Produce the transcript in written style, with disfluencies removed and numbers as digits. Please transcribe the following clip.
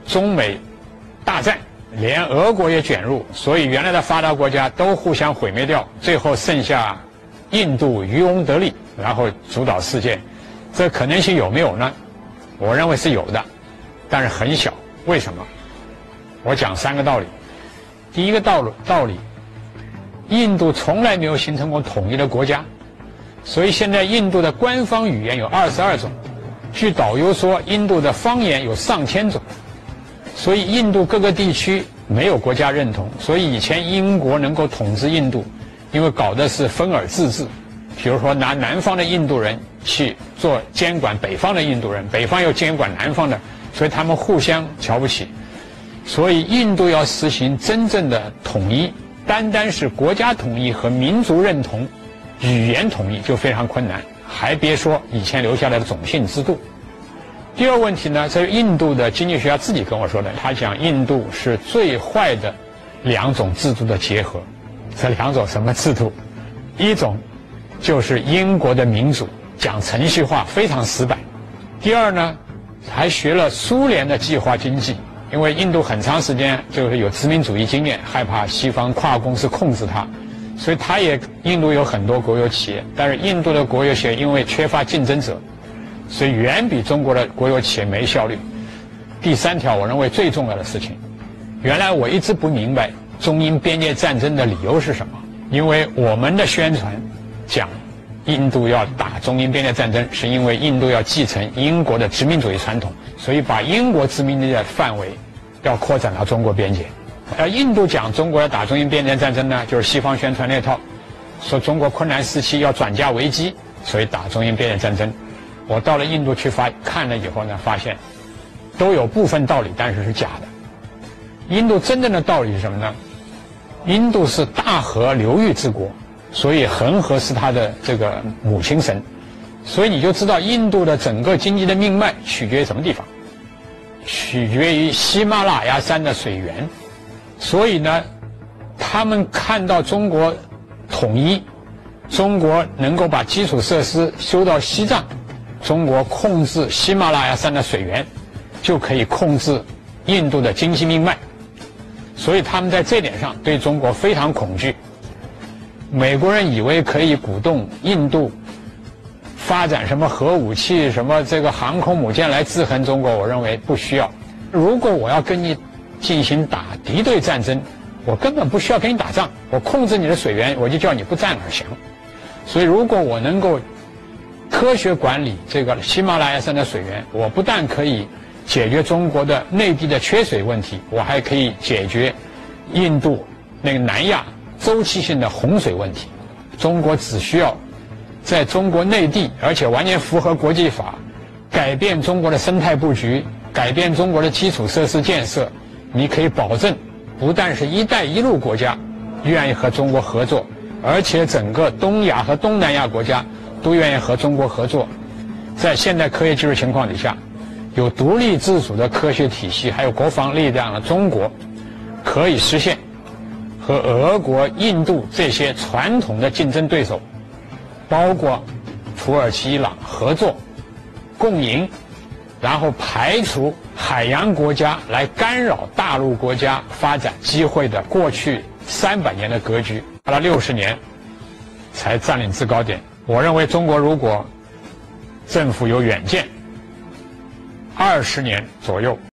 中美大战，连俄国也卷入，所以原来的发达国家都互相毁灭掉，最后剩下印度渔翁得利，然后主导世界。这可能性有没有呢？我认为是有的，但是很小。为什么？我讲3个道理。第一个道理，印度从来没有形成过统一的国家，所以现在印度的官方语言有22种，据导游说，印度的方言有上千种，所以印度各个地区没有国家认同。所以以前英国能够统治印度，因为搞的是分而治之，比如说拿南方的印度人去做监管北方的印度人，北方又监管南方的，所以他们互相瞧不起。所以印度要实行真正的统一，单单是国家统一和民族认同、语言统一就非常困难，还别说以前留下来的种姓制度。第二个问题呢，这是印度的经济学家自己跟我说的，他讲印度是最坏的2种制度的结合。这2种什么制度？一种就是英国的民主，讲程序化，非常死板。第二呢，还学了苏联的计划经济，因为印度很长时间就是有殖民主义经验，害怕西方跨国公司控制它，所以印度有很多国有企业，但是印度的国有企业因为缺乏竞争者，所以远比中国的国有企业没效率。第3条，我认为最重要的事情，原来我一直不明白中英边界战争的理由是什么，因为我们的宣传讲印度要打中英边界战争，是因为印度要继承英国的殖民主义传统，所以把英国殖民地的范围要扩展到中国边界。而印度讲中国要打中英边界战争呢，就是西方宣传那套，说中国困难时期要转嫁为机，所以打中英边界战争。我到了印度去看了以后呢，发现都有部分道理，但是是假的。印度真正的道理是什么呢？印度是大河流域之国，所以恒河是它的这个母亲神，所以你就知道印度的整个经济的命脉取决于什么地方？取决于喜马拉雅山的水源。所以呢，他们看到中国统一，中国能够把基础设施修到西藏，中国控制喜马拉雅山的水源，就可以控制印度的经济命脉。所以他们在这点上对中国非常恐惧。美国人以为可以鼓动印度发展什么核武器、什么这个航空母舰来制衡中国，我认为不需要。如果我要跟你进行打敌对战争，我根本不需要跟你打仗，我控制你的水源，我就叫你不战而降。所以如果我能够科学管理这个喜马拉雅山的水源，我不但可以解决中国的内地的缺水问题，我还可以解决印度那个南亚周期性的洪水问题。中国只需要在中国内地，而且完全符合国际法，改变中国的生态布局，改变中国的基础设施建设，你可以保证不但是一带一路国家愿意和中国合作，而且整个东亚和东南亚国家都愿意和中国合作。在现代科学技术情况底下，有独立自主的科学体系还有国防力量的中国，可以实现和俄国、印度这些传统的竞争对手，包括土耳其、伊朗合作共赢，然后排除海洋国家来干扰大陆国家发展机会的过去300年的格局，花了60年才占领制高点。我认为中国如果政府有远见，20年左右